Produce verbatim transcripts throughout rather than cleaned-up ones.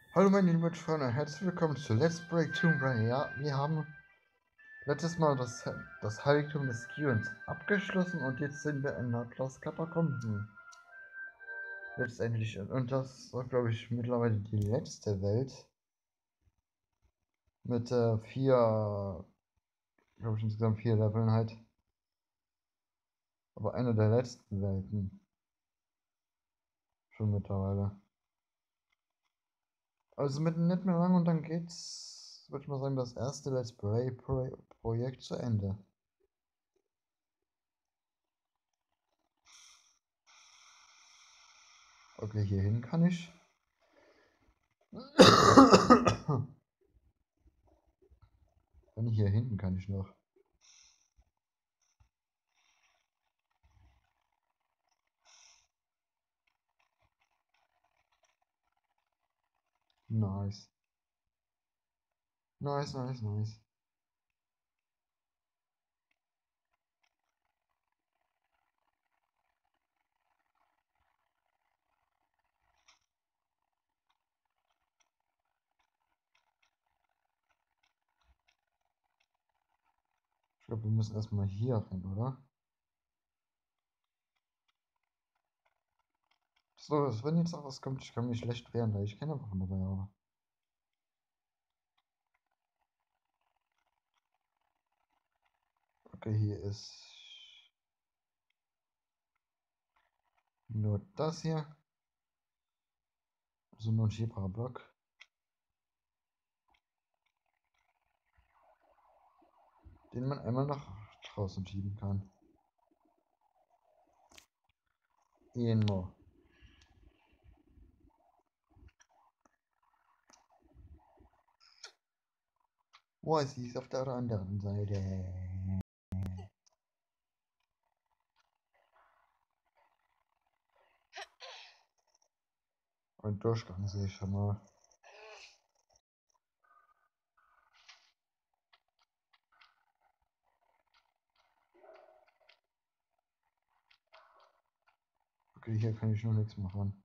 Hallo meine lieben Freunde, herzlich willkommen zu Let's Break Tomb Raider. Ja, wir haben letztes Mal das, das Heiligtum des Skyrians abgeschlossen und jetzt sind wir in Atlas Katakomben. Letztendlich, und das war glaube ich mittlerweile die letzte Welt. Mit äh, vier, glaube ich insgesamt vier Leveln halt. Aber eine der letzten Welten. Schon mittlerweile. Also mit nicht mehr lang und dann geht's, würde ich mal sagen, das erste Let's Play Pro Projekt zu Ende. Okay, hierhin kann ich. Dann hier hinten kann ich noch. Nice. Nice, nice, nice. Ich glaube, wir müssen erstmal hier rein, oder? So, wenn jetzt auch was kommt, ich kann mich schlecht wehren, weil ich keine Waffen dabei habe. Okay, hier ist nur das hier. So nur ein schieferer Block. Den man einmal nach draußen schieben kann. Irgendwo. Wo ist sie? Ist auf der anderen Seite. Ein Durchgang sehe ich schon mal. Okay, hier kann ich noch nichts machen.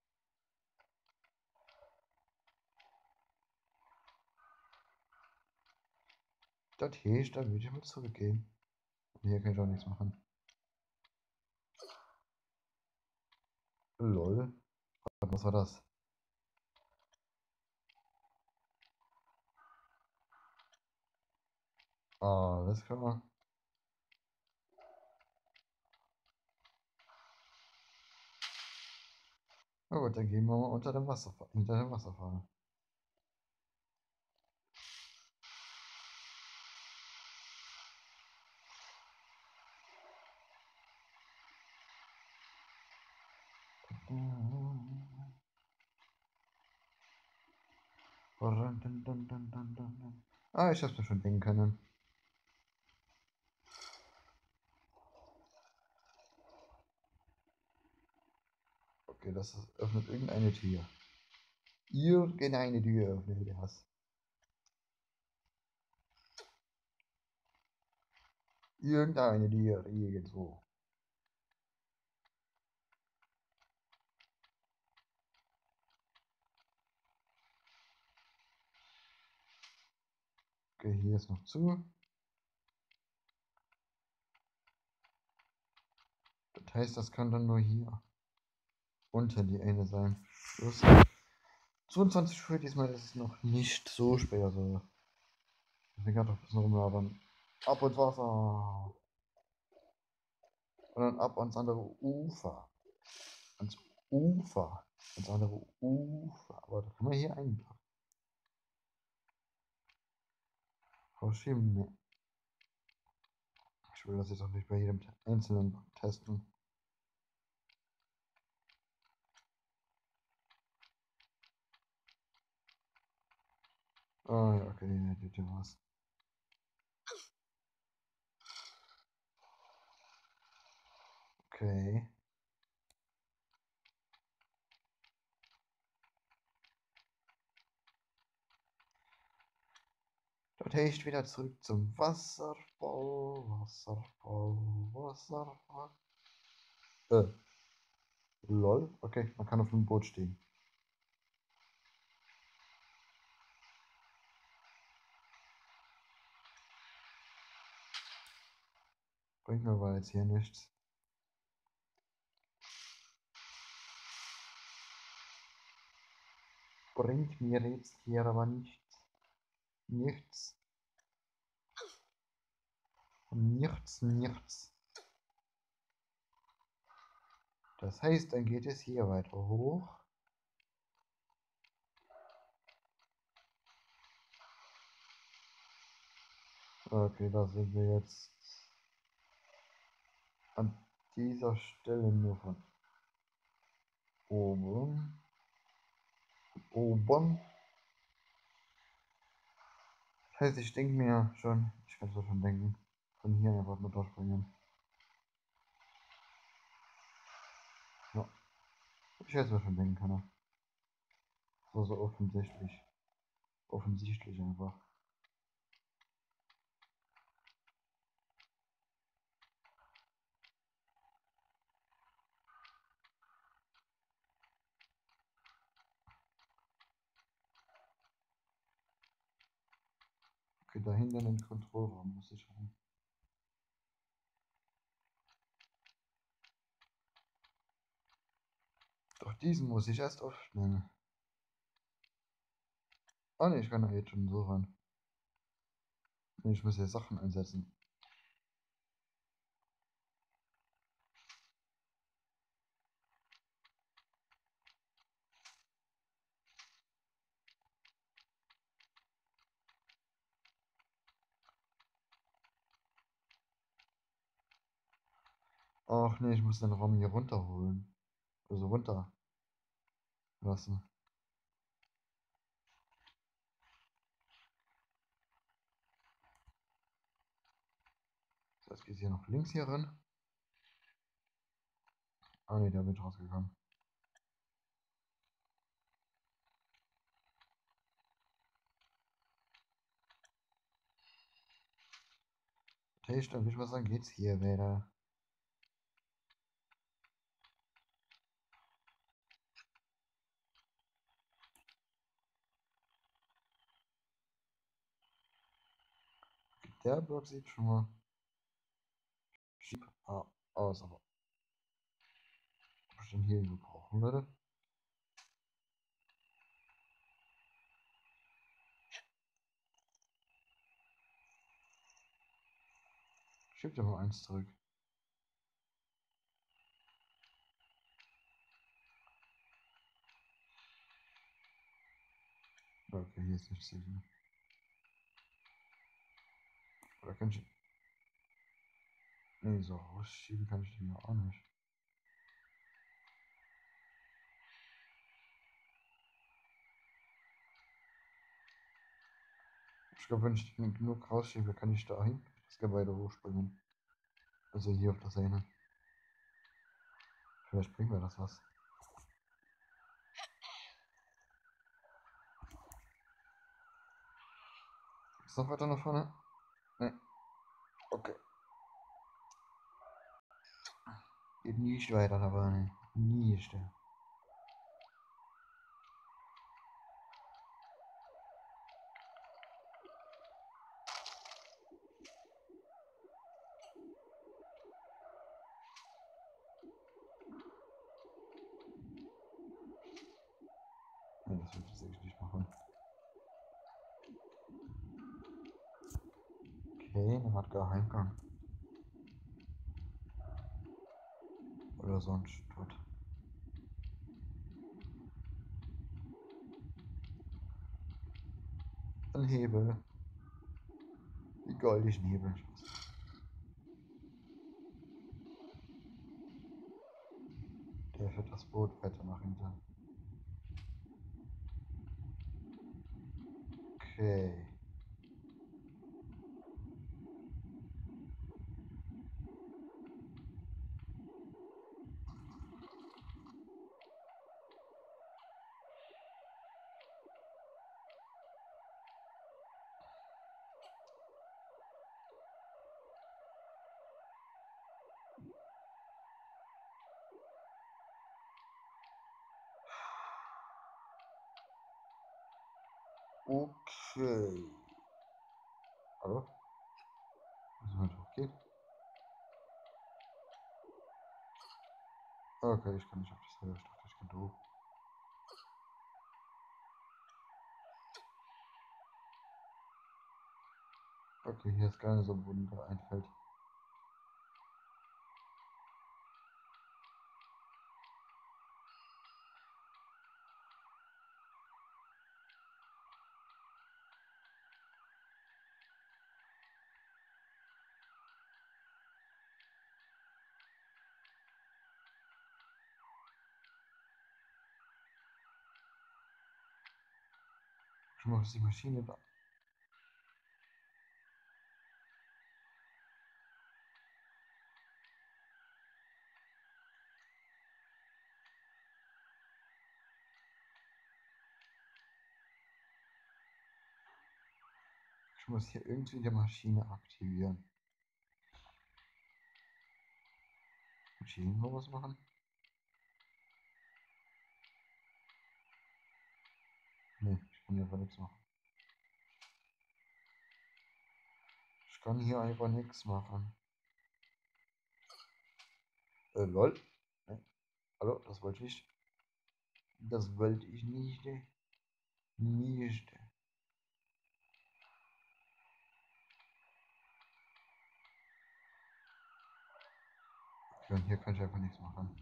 Das hier ist, dann würde ich mal zurückgehen. Und hier kann ich auch nichts machen. Lol. Was war das? Alles klar. Na gut, dann gehen wir mal unter dem Wasserfall, hinter dem Wasserfall. Ah, ich hab's mir schon denken können. Okay, das öffnet irgendeine Tür. Irgendeine Tür öffnet das. Irgendeine Tür, irgendwo. Okay, hier ist noch zu. Das heißt, das kann dann nur hier unten die eine sein. Plus zweiundzwanzig Uhr diesmal ist es noch nicht so spät. Also, ich kann doch ein bisschen rumlabern. Ab ins Wasser. Und dann ab ans andere Ufer. Ans Ufer. Ans andere Ufer. Aber da kann man hier einpacken. Verschieben. Nee. Ich will das jetzt auch nicht bei jedem einzelnen testen. Ah ja, okay, ja, die Tür war's. Okay. Dort ich wieder zurück zum Wasserfall. Wasserfall. Wasserfall. Äh. Lol. Okay, man kann auf dem Boot stehen. Bringt mir aber jetzt hier nichts. Bringt mir jetzt hier aber nichts. Nichts. Nichts, nichts. Das heißt, dann geht es hier weiter hoch. Okay, da sind wir jetzt an dieser Stelle nur von oben. Oben. Das heißt, ich denke mir schon, ich kann es schon denken, von hier einfach nur durchspringen. Ja, ich hätte es mir schon denken können. So, so offensichtlich. Offensichtlich einfach. Okay, da hinten in den Kontrollraum muss ich rein. Doch diesen muss ich erst öffnen. Oh ne, ich kann da jetzt schon so ran. Nee, ich muss hier Sachen einsetzen. Ach nee, ich muss den Raum hier runterholen. Also runter lassen. Das heißt, geht hier noch links hier ran. Ah ne, der wird rausgegangen. Okay, dann würde ich mal sagen, geht's hier weiter. Der Block sieht schon mal schick aus, aber was ich denn hier brauchen würde. Schieb dir mal eins zurück. Okay, hier ist nichts sicher. Oder kann ich. Nee, so rausschieben kann ich den ja auch nicht. Ich glaube, wenn ich den genug rausschiebe, kann ich dahin das Gebäude hochspringen. Also hier auf der Seite. Vielleicht bringt mir das was. Ist noch weiter nach vorne? Nee. Okay. Geht nicht weiter nach vorne. Nicht. Nee, das will ich jetzt nicht machen. Okay, dann hat Geheimgang. Oder sonst was. Ein Hebel. Die goldischen Hebel. Der führt das Boot weiter nach hinten. Okay. Okay. Hallo? Müssen wir hochgehen? Okay, ich kann nicht auf das höhere Stock, ich kann doof. Okay, hier ist gar nicht so, wo da einfällt. Ich muss die Maschine da. Ich muss hier irgendwie die Maschine aktivieren. Muss ich irgendwo was machen? Nee, ich kann hier einfach nichts machen. Ich kann hier einfach nichts machen. Äh, lol. Nee. Hallo, das wollte ich. Das wollte ich nicht. Nicht. Okay, und hier kann ich einfach nichts machen.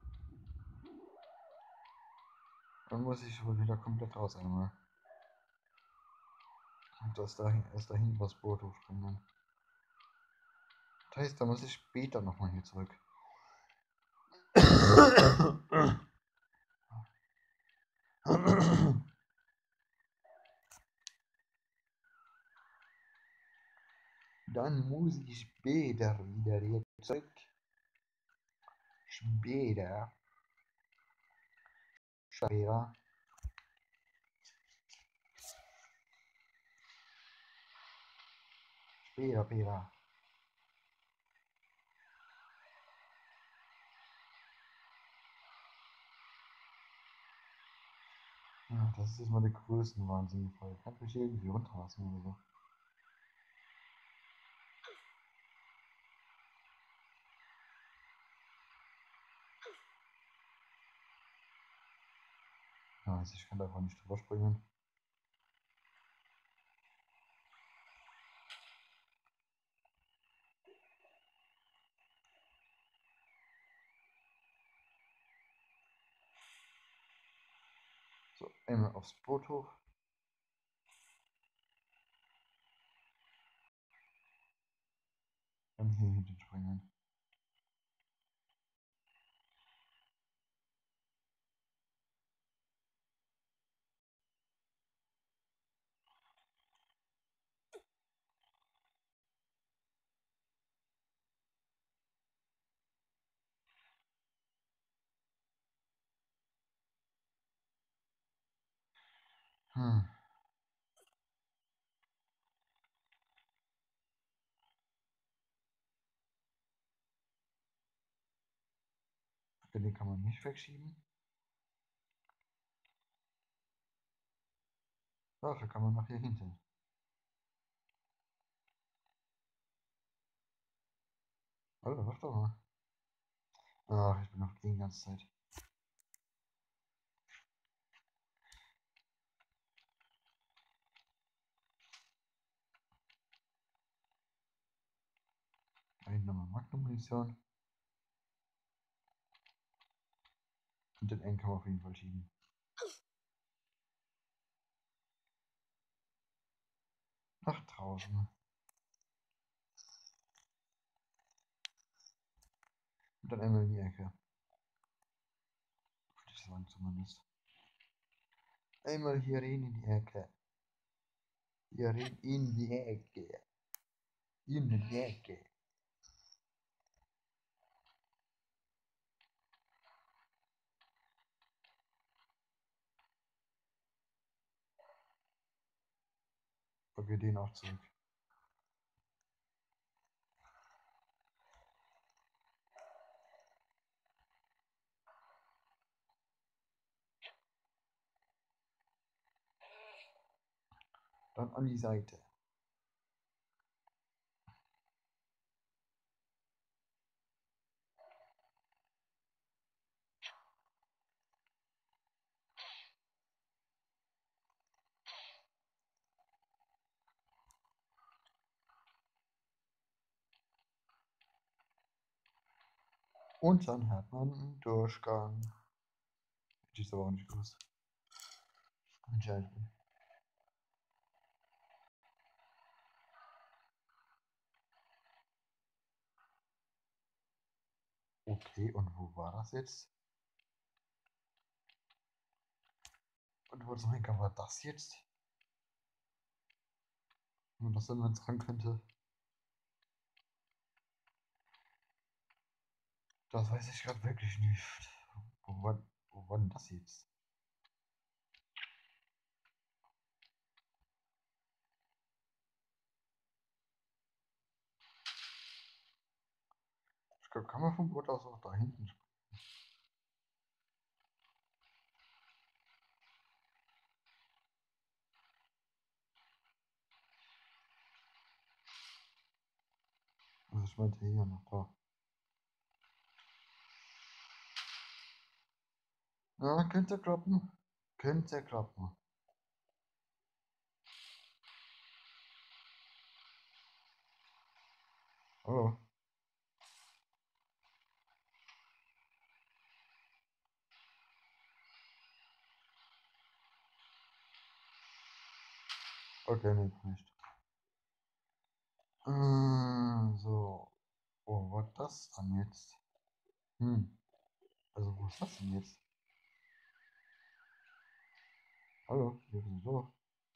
Dann muss ich wohl wieder komplett raus einmal. Und das dahin, erst dahin übers Boot hochspringen. Das heißt, da muss ich später nochmal hier zurück. Dann muss ich später wieder hier zurück. Später. Später. Später, später. Ja, das ist jetzt mal der größten Wahnsinnigfall. Kann ich mich irgendwie runterlassen oder so. Ja, also ich kann da einfach nicht drüber springen. So, einmal aufs Boot hoch. Dann hier hinten springen. Hm. Okay, den kann man nicht wegschieben. Dafür kann man noch hier hinten. Alter, warte doch mal. Ach, ich bin noch gegen die ganze Zeit. Da hinten nochmal Magnum-Munition. Und den N kann man auf jeden Fall schieben. Nach draußen. Und dann einmal in die Ecke. Würde ich sagen zumindest. Einmal hier rein in die Ecke. Hier rein in die Ecke. In die Ecke. Okay, den auch zurück. Dann an die Seite. Und dann hat man einen Durchgang. Hätte ich aber auch nicht gewusst. Entscheidend. Okay, und wo war das jetzt? Und wo zum Henker war das jetzt? Wenn man das dann dran könnte. Das weiß ich gerade wirklich nicht. Wo war, wo war denn das jetzt? Ich glaube, kann man vom Boot aus auch da hinten. Also ich meinte hier noch da. Ja, könnte klappen. Könnte klappen. Oh. Okay, nee, nicht. Äh, so. Wo war das dann jetzt? Hm. Also wo ist das denn jetzt? Hallo, hier sind so.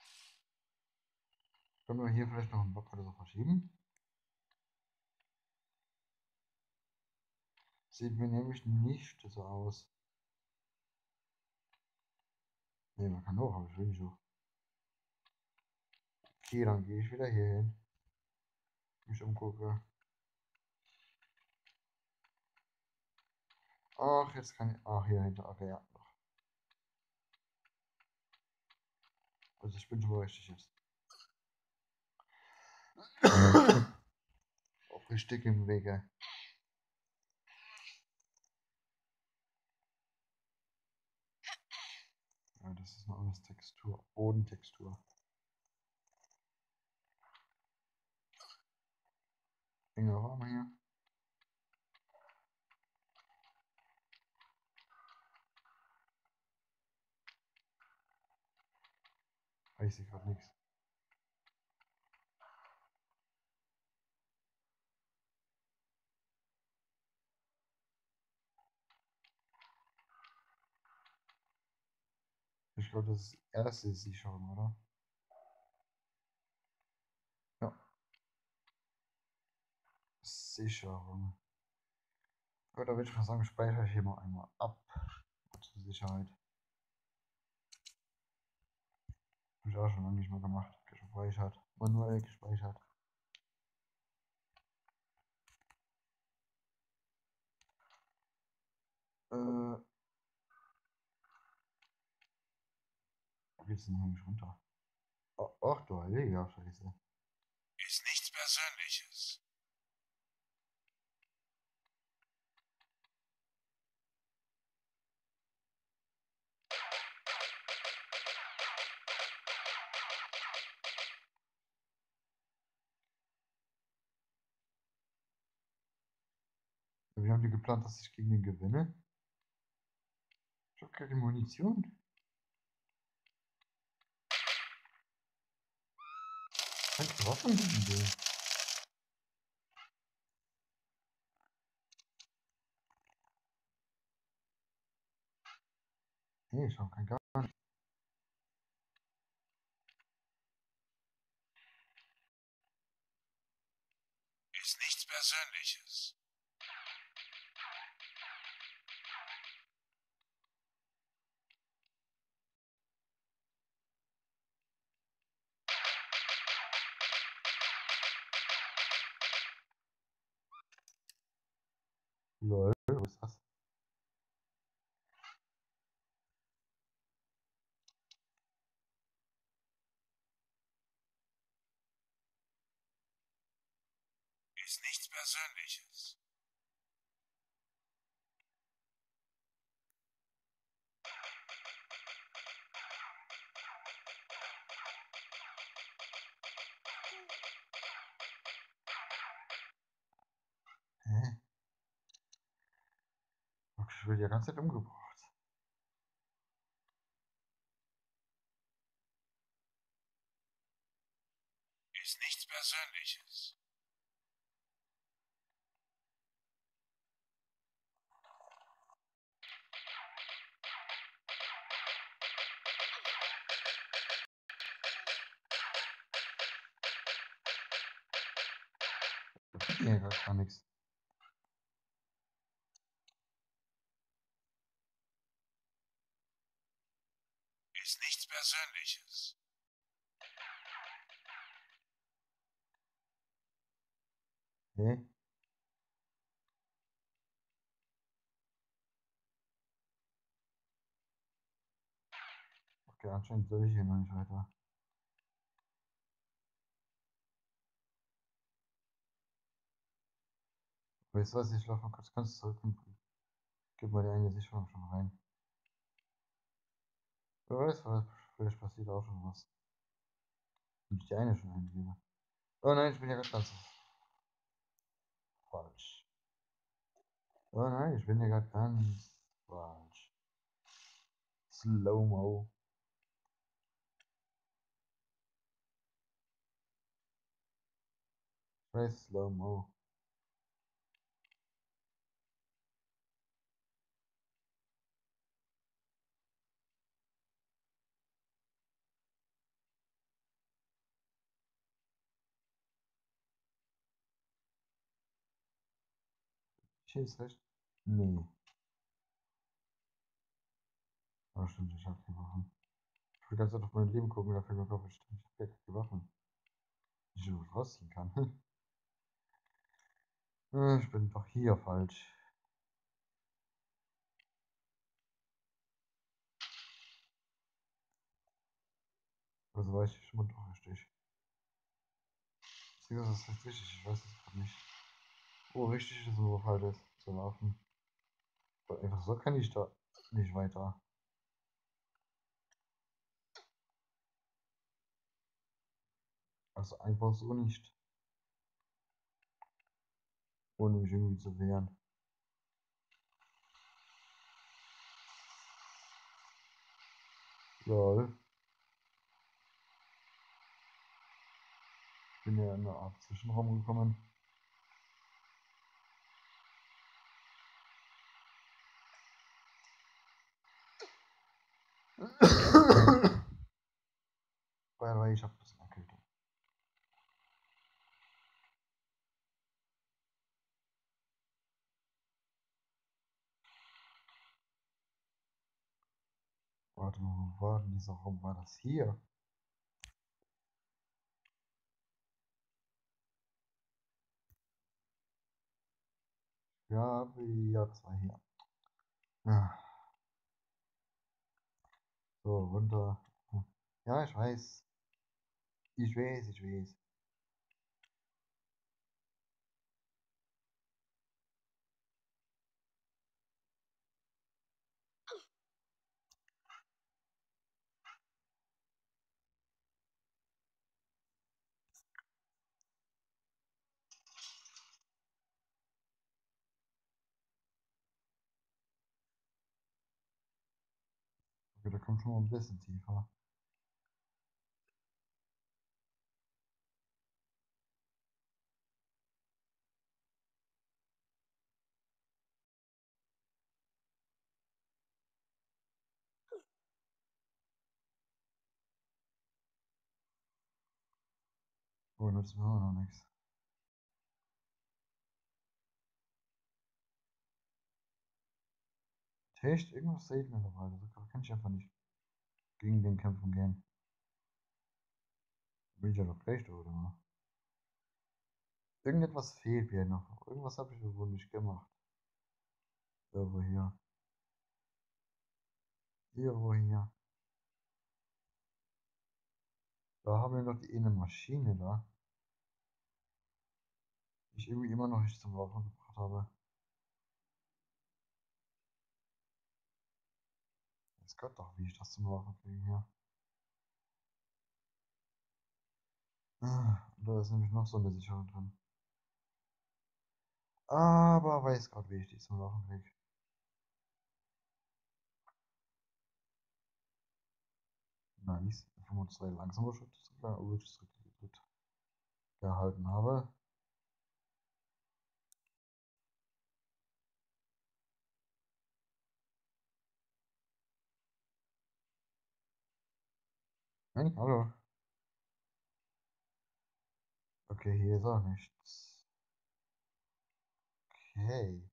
Können wir hier vielleicht noch einen Block oder so verschieben? Sieht mir nämlich nicht so aus. Ne, man kann hoch, aber ich will nicht hoch. Okay, dann gehe ich wieder hier hin. Mich umgucke. Ach, jetzt kann ich. Ach, hier hinter. Okay, ja. Also ich bin schon mal richtig jetzt. Auch richtig im Wege. Ja, das ist eine andere Textur. Bodentextur. Finger warm hier. Ah, ich sehe gerade nichts. Ich glaube, das ist die erste Sicherung, oder? Ja. Sicherung. Ja, da würde ich mal sagen, speichere ich hier mal einmal ab. Zur Sicherheit. Habe ich auch schon lange nicht mehr gemacht. Gespeichert. Manuell gespeichert. Äh. Wo geht's denn hier nicht runter? Oh, ach du heiliger Scheiße. Ist nichts Persönliches. Wie haben die geplant, dass ich gegen den gewinne? Ich habe keine Munition. Keine Waffen gegen den. Nee, ich habe kein gar nicht. Ist nichts Persönliches. Lol, wo ist das? Ist nichts Persönliches. Hä? wird ja ganz Zeit umgebracht. Ist nichts Persönliches. Ja, gar, gar nichts. Ist nichts Persönliches. Nee. Okay, anscheinend soll ich hier noch nicht weiter. Weißt du was, ich laufe mal kurz ganz zurück und gib mal die eine Sicherung schon rein. Wer weiß, was, vielleicht passiert auch schon was. Wenn ich die eine schon eingebe. Oh nein, ich bin ja gerade ganz falsch. Oh nein, ich bin ja gerade ganz falsch. Slow-Mo. Ich weiß, Slow-Mo. Schieß recht? Nee. Aber stimmt, ich hab die Waffen. Ich will ganz auf mein Leben gucken, dafür mir Kopf stimmt. Ich hab ja die Waffen. Die ich überhaupt rausziehen kann. Äh, ich bin doch hier falsch. Also war ich schon mal doch richtig. Das ist nicht richtig, ich weiß es gerade nicht. Oh, richtig ist nur falsch ist zu laufen. Weil einfach so kann ich da nicht weiter. Also einfach so nicht. Ohne mich irgendwie zu wehren. Lol. Ich bin ja in eine Art Zwischenraum gekommen. By the way, ich hab ein bisschen Erkältung. Warte mal, wo war denn dieser Raum? War das hier? Ja, wie- ja, das war hier. Ja, so, runter. Hm. Ja, ich weiß. Ich weiß, ich weiß. Okay, da kommt schon mal ein bisschen tiefer. Oh, nützt mir immer noch nichts. Echt, irgendwas fehlt mir dabei. Da kann ich einfach nicht gegen den kämpfen gehen. Bin ich ja doch gleich da, oder? Irgendetwas fehlt mir noch. Irgendwas habe ich wohl nicht gemacht. Irgendwo hier. Irgendwo hier. Da haben wir noch die eine Maschine da, die ich irgendwie immer noch nicht zum Laufen gebracht habe. Jetzt Gott doch, wie ich das zum Laufen kriege hier. Ah, und da ist nämlich noch so eine Sicherung drin. Aber weiß gerade, wie ich die zum Laufen kriege. Nice. fünfundzwanzig langsamer Schritt gehalten habe. Nein, hallo. Okay, hier ist auch nichts. Okay.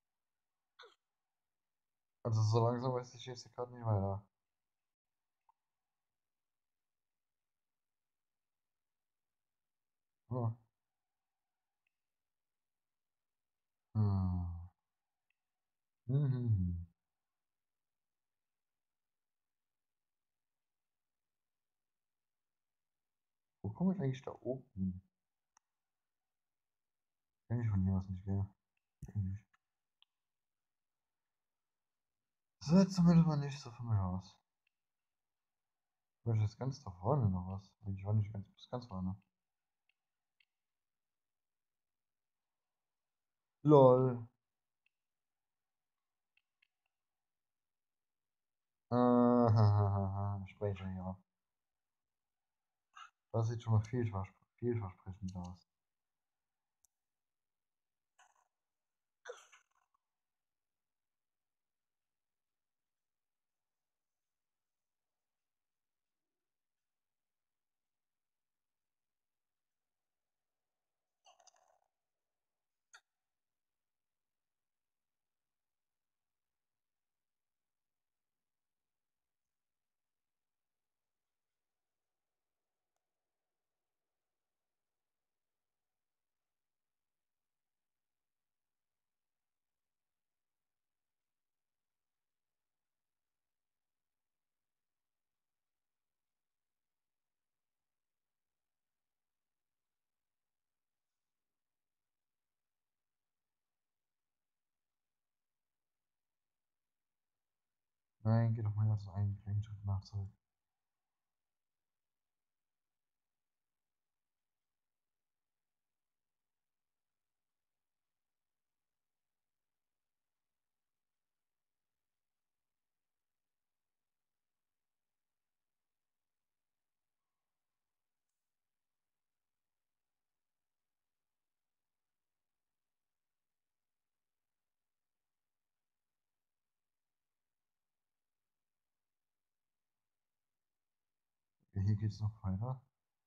Also so langsam weiß ich jetzt gerade nicht weiter. Oh. Hm. Mhm. Wo komme ich eigentlich da oben hin? Kenn ich von hier aus nicht, gell? Eigentlich. Das sieht zumindest mal nicht so von mir aus. Ich jetzt ganz da vorne noch was. Ich war nicht ganz bis ganz vorne. LOL. Ah, Sprecher, ja. Das sieht schon mal vielvers vielversprechend aus. Nein, geh doch mal jetzt einen kleinen Schritt nach zurück. Okay, hier geht's noch weiter.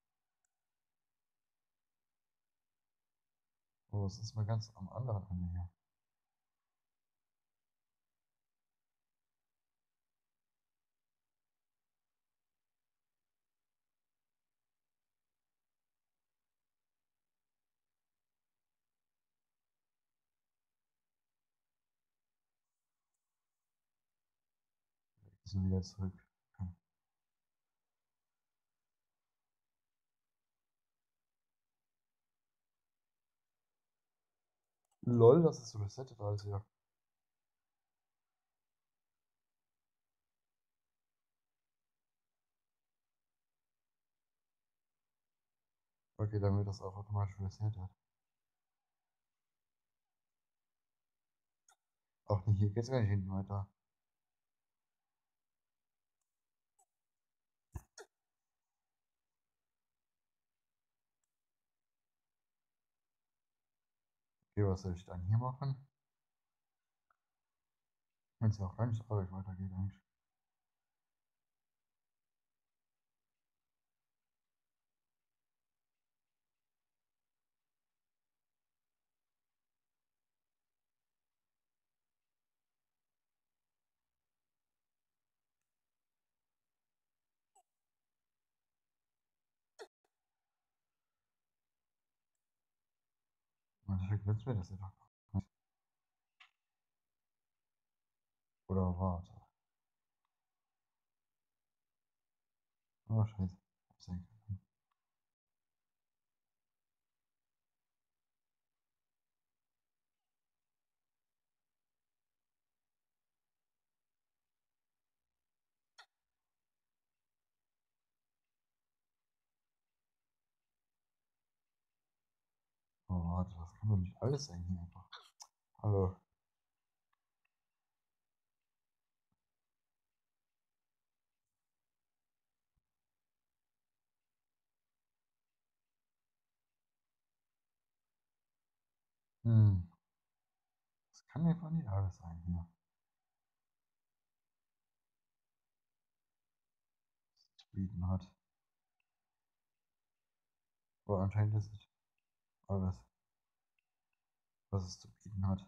Oh, es ist mal ganz am anderen Ende hier. Jetzt sind wir wieder zurück. Okay. LOL, das ist so resettet alles hier. Okay, dann wird das auch automatisch resettet. Ach nee, hier geht's gar nicht hinten weiter. Okay, was soll ich dann hier machen? Wenn es ja auch gar nicht so traurig weitergeht eigentlich. Und deswegen nützt mir das ja doch nicht. Oder warte. Oh, scheiße. Hab's eigentlich. Oh, warte, das kann doch nicht alles sein hier einfach. Hallo. Hm. Das kann einfach nicht alles sein hier. Was es zu bieten hat. Aber anscheinend ist es alles, was es zu bieten hat.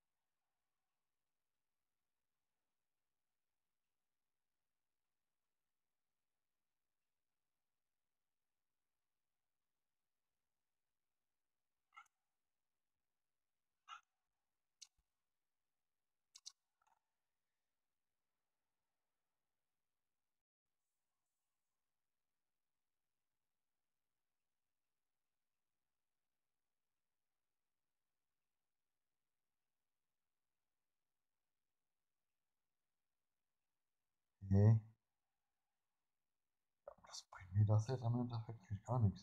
Nee. Was bringt mir das jetzt am Endeffekt? Krieg ich gar nichts.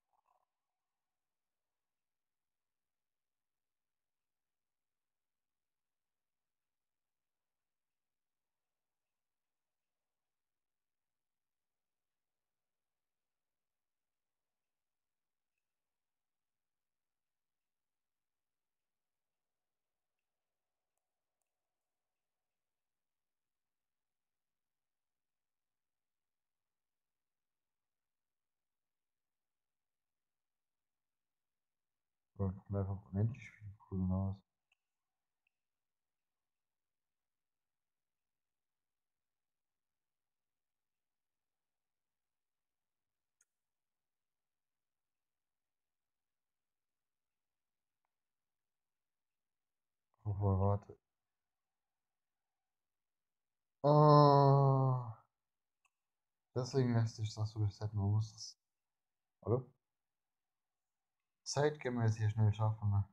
Da kommt einfach unendlich viele Kugeln raus. Obwohl, warte. Oh, deswegen lässt sich das so resetten. Man muss das, oder? Zeitgemäß hier schnell schaffen. Ne?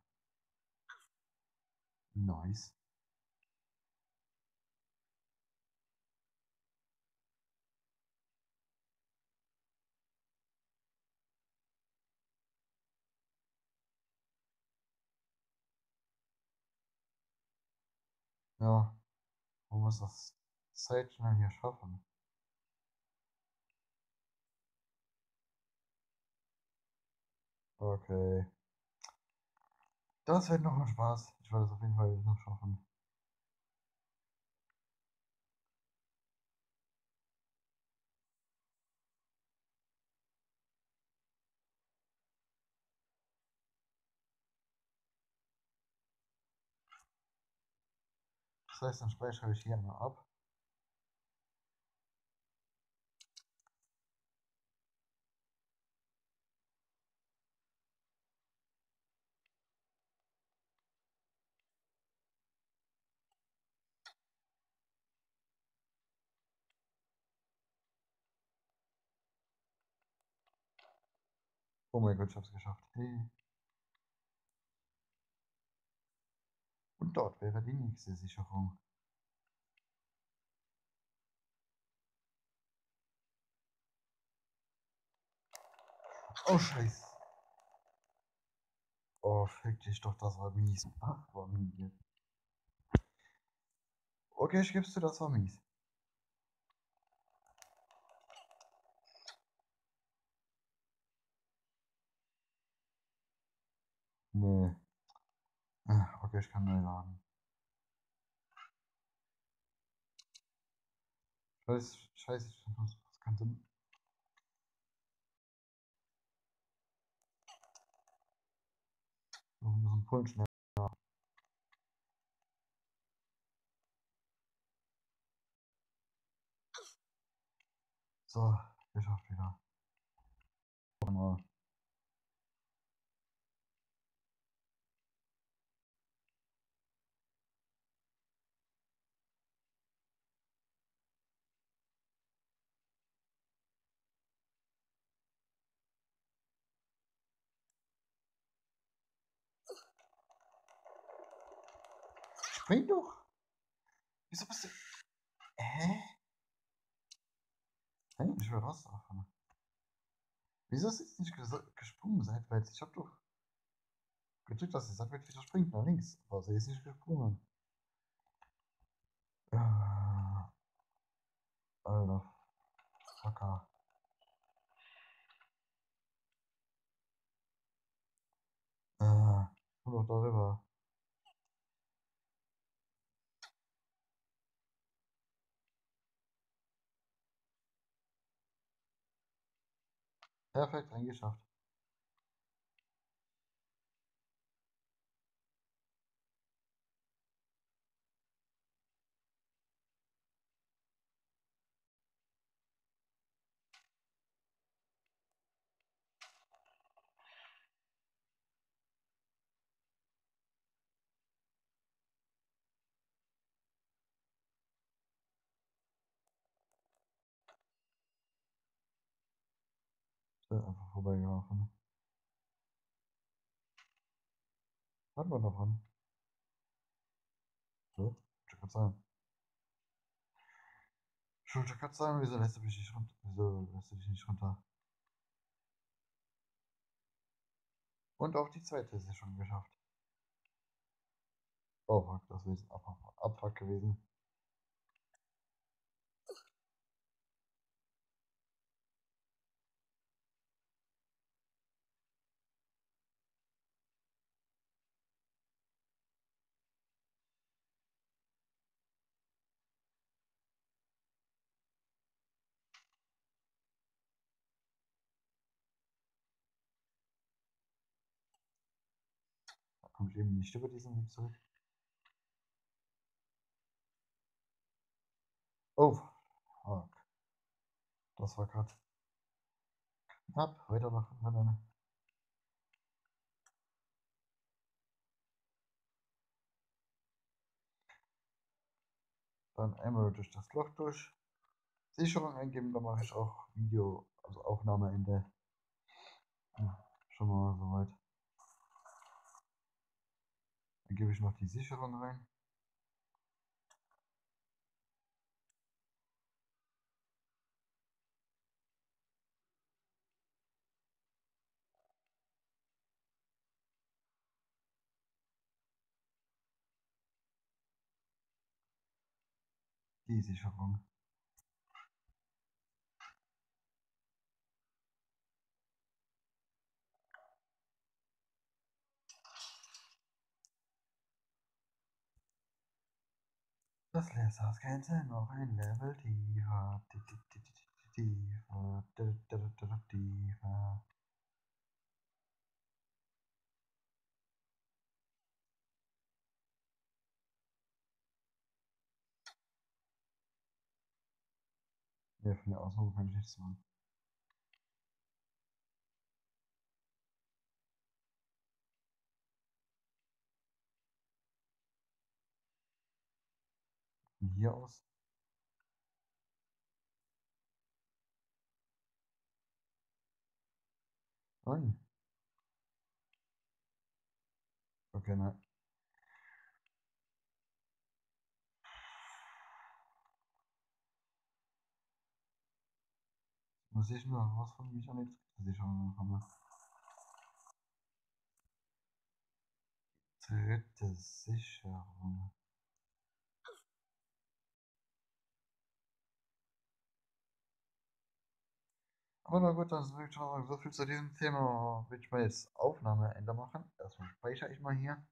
Nice. Ja, man muss das Zeit schnell hier schaffen. Okay. Das wird noch ein Spaß. Ich werde es auf jeden Fall noch schaffen. Das heißt, dann speichere ich hier mal ab. Oh mein Gott, ich habe es geschafft. Hey. Und dort wäre die nächste Sicherung. Oh, Scheiße. Oh, fick dich doch, das war mies. Ach, war mies. Okay, ich geb's dir, das war mies. Nee. Ah, okay, ich kann neu laden. Scheiße, scheiße, was, was kannst du. Wir müssen Pullen schnell. So, geschafft wieder. Mal. Spring doch! Wieso bist du. Hä? Nein, ich will raus davon. Wieso ist jetzt nicht ges gesprungen seitwärts? Ich hab doch gedrückt, dass die seitwärts wieder springt nach links. Aber sie ist nicht gesprungen. Ah, Alter, Fucker. Ah, Komm doch darüber. Perfekt, eingeschafft. Äh, Einfach vorbeigelaufen. Hat man davon. So, Schulter sein. Schulter sein, wieso lässt du mich nicht runter? Wieso lässt du dich nicht runter? Und auch die zweite ist ja schon geschafft. Oh fuck, das wäre jetzt ein Ab Abfuck gewesen. Da komme ich eben nicht über diesen Weg zurück. Oh, fuck. Das war gerade knapp. Weiter noch. Weiter. Dann einmal durch das Loch durch. Sicherung eingeben, dann mache ich auch Video, also Aufnahmeende. Ja, schon mal soweit. Dann gebe ich noch die Sicherung rein. Die Sicherung. Das Laser scannte noch ein Level tiefer. Tiefer. Tiefer. Ja, von der Außenrum kann ich nichts machen. Von hier aus. Nein. Okay, nein. Muss ich nur herausfinden, wie ich an die dritte Sicherung komme. Dritte Sicherung. Aber na gut, dann würde ich schon sagen, so viel zu diesem Thema. Will ich mal jetzt Aufnahmeende machen. Erstmal speichere ich mal hier.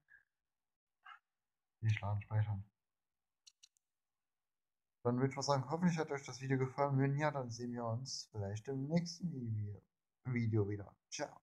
Ich laden speichern. Dann würde ich mal sagen, hoffentlich hat euch das Video gefallen. Wenn ja, dann sehen wir uns vielleicht im nächsten Video wieder. Ciao.